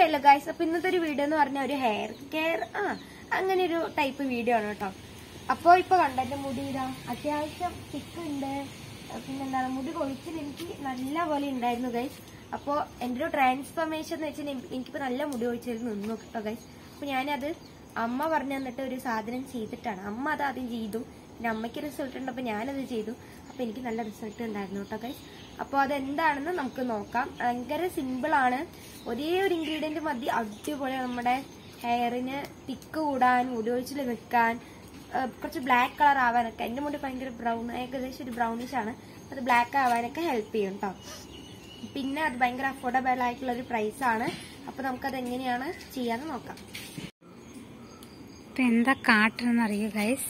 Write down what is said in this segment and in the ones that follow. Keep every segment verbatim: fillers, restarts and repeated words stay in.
Hello guys, അപ്പൊ ഇന്നത്തെ ഒരു വീഡിയോ എന്ന് പറഞ്ഞാൽ ഒരു ഹെയർ കെയർ ആ അങ്ങനെ ഒരു ടൈപ്പ് വീഡിയോ ആണ് കേട്ടോ. അപ്പോൾ ഇപ്പൊ കണ്ട എന്റെ മുടി ഇതാ അത്യാവശ്യം തിക്ക് ഉണ്ട്, പിന്നെന്താണ് മുടി കൊഴിച്ചിൽ എനിക്ക് നല്ല പോലെ ഉണ്ടായിരുന്നു ഗൈസ്. അപ്പോൾ എൻ്റെ ഒരു ട്രാൻസ്ഫോർമേഷൻ എന്ന് വെച്ചാൽ എനിക്കിപ്പോൾ നല്ല മുടി കൊഴിച്ചിൽ നിന്നു കേട്ടോ ഗൈസ്. അപ്പൊ ഞാനത് അമ്മ പറഞ്ഞു തന്നിട്ട് ഒരു സാധനം ചെയ്തിട്ടാണ്. അമ്മ അത് ആദ്യം ചെയ്തു, പിന്നെ അമ്മയ്ക്ക് റിസൾട്ട് ഉണ്ട്, അപ്പൊ ഞാനത് ചെയ്തു. അപ്പൊ എനിക്ക് നല്ല റിസൾട്ട് ഉണ്ടായിരുന്നു കേട്ടോ ഗൈസ്. അപ്പോൾ അതെന്താണെന്ന് നമുക്ക് നോക്കാം. ഭയങ്കര സിമ്പിൾ ആണ്, ഒരേ ഒരു ഇൻഗ്രീഡിയന്റ് മതി അടിപൊളി നമ്മുടെ ഹെയറിന് തിക്ക് കൂടാൻ, മുടി ഒഴിച്ചിൽ നിൽക്കാൻ, കുറച്ച് ബ്ലാക്ക് കളർ ആവാനൊക്കെ. എൻ്റെ മുടി ഭയങ്കര ബ്രൗൺ, ഏകദേശം ഒരു ബ്രൗണിഷ് ആണ്, അത് ബ്ലാക്ക് ആവാനൊക്കെ ഹെൽപ്പ് ചെയ്യും കേട്ടോ. പിന്നെ അത് ഭയങ്കര അഫോർഡബിൾ ആയിട്ടുള്ള ഒരു പ്രൈസ് ആണ്. അപ്പൊ നമുക്കത് എങ്ങനെയാണ് ചെയ്യാന്ന് നോക്കാം. എന്താ കാട്ടെന്ന് അറിയോ ഗൈസ്?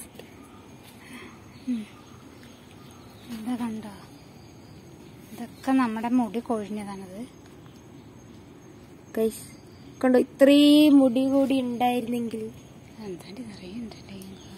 എന്താ കണ്ടോ? ഇതൊക്കെ നമ്മുടെ മുടി കൊഴിഞ്ഞതാണത് ഗൈസ്. കണ്ടോ, ഇത്രയും മുടി കൂടി ഉണ്ടായിരുന്നെങ്കിൽ. എന്താണ്ട് അറിയണ്ടല്ലേ,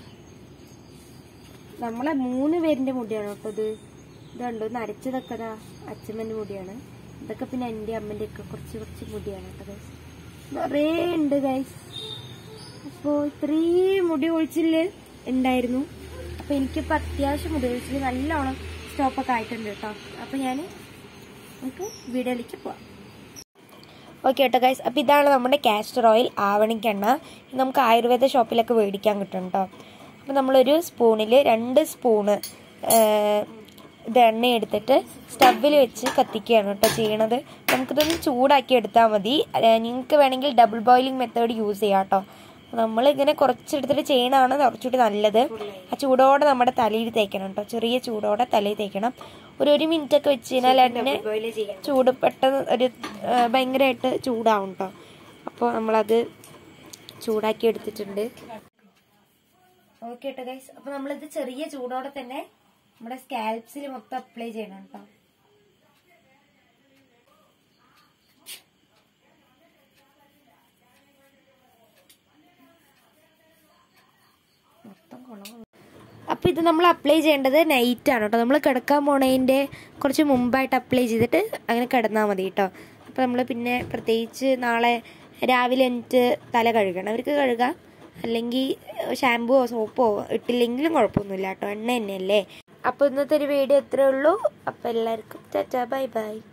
നമ്മളെ മൂന്ന് പേരിന്റെ മുടിയാണ് കേട്ടോ ഇത്. ഇതുണ്ടോ നരച്ചതൊക്കെ അച്ഛമ്മന്റെ മുടിയാണ്. ഇതൊക്കെ പിന്നെ എന്റെ അമ്മന്റെ ഒക്കെ കുറച്ച് കുറച്ച് മുടിയാണ് കേട്ടോ ഗൈസ്. നിറയെ ഉണ്ട് ഗൈസ്. അപ്പോ ഇത്രയും മുടി ഒഴിച്ചില് ഉണ്ടായിരുന്നു. അപ്പൊ എനിക്കിപ്പോ അത്യാവശ്യം മുടി ഒഴിച്ചില് നല്ലോണം സ്റ്റോപ്പൊക്കെ ആയിട്ടുണ്ട് കേട്ടോ. അപ്പൊ ഞാന് നമുക്ക് വീഡിയോയിലേക്ക് പോവാം. ഓക്കെ കേട്ടോ ഗൈസ്. അപ്പൊ ഇതാണ് നമ്മുടെ കാസ്റ്റർ ഓയിൽ, ആവണിക്കെണ്ണ. നമുക്ക് ആയുർവേദ ഷോപ്പിലൊക്കെ മേടിക്കാൻ കിട്ടും കേട്ടോ. അപ്പൊ നമ്മളൊരു സ്പൂണിൽ രണ്ട് സ്പൂണ് ഇത് എണ്ണ എടുത്തിട്ട് സ്റ്റവിൽ വെച്ച് കത്തിക്കുകയാണ് കേട്ടോ ചെയ്യണത്. നമുക്കിതൊന്ന് ചൂടാക്കി എടുത്താൽ മതി. നിങ്ങൾക്ക് വേണമെങ്കിൽ ഡബിൾ ബോയിലിംഗ് മെത്തേഡ് യൂസ് ചെയ്യാം കേട്ടോ. നമ്മൾ ഇങ്ങനെ കുറച്ചെടുത്തിട്ട് ചെയ്യണതാണ് കുറച്ചുകൂടി നല്ലത്. ആ ചൂടോടെ നമ്മുടെ തലയിൽ തേക്കണം കേട്ടോ, ചെറിയ ചൂടോടെ തലയിൽ തേക്കണം. ഒരു ഒരു മിനിറ്റ് ഒക്കെ വെച്ച് കഴിഞ്ഞാൽ എണ്ണ ചൂട് പെട്ടെന്ന് ഒരു ഭയങ്കരമായിട്ട് ചൂടാവും കേട്ടോ. അപ്പോൾ നമ്മളത് ചൂടാക്കി എടുത്തിട്ടുണ്ട്. ഓക്കെ കേട്ടോ ഗൈസ്. അപ്പൊ നമ്മളിത് ചെറിയ ചൂടോടെ തന്നെ നമ്മുടെ സ്കാൽപ്സിൽ മൊത്തം അപ്ലൈ ചെയ്യണം കേട്ടോ. അപ്പൊ ഇത് നമ്മൾ അപ്ലൈ ചെയ്യേണ്ടത് നൈറ്റ് ആണ് കേട്ടോ. നമ്മൾ കിടക്കാൻ പോണതിന്റെ കുറച്ച് മുമ്പായിട്ട് അപ്ലൈ ചെയ്തിട്ട് അങ്ങനെ കിടന്നാൽ മതി കേട്ടോ. അപ്പൊ നമ്മൾ പിന്നെ പ്രത്യേകിച്ച് നാളെ രാവിലെ എന്നിട്ട് തല കഴുകണം, അവർക്ക് കഴുകാം. അല്ലെങ്കിൽ ഷാമ്പുവോ സോപ്പോ ഇട്ടില്ലെങ്കിലും കുഴപ്പമൊന്നുമില്ല കേട്ടോ, എണ്ണ തന്നെയല്ലേ. അപ്പൊ ഇന്നത്തെ ഒരു വീഡിയോ ഇത്രേ ഉള്ളൂ. അപ്പൊ എല്ലാവർക്കും ടാറ്റാ ബൈ ബൈ.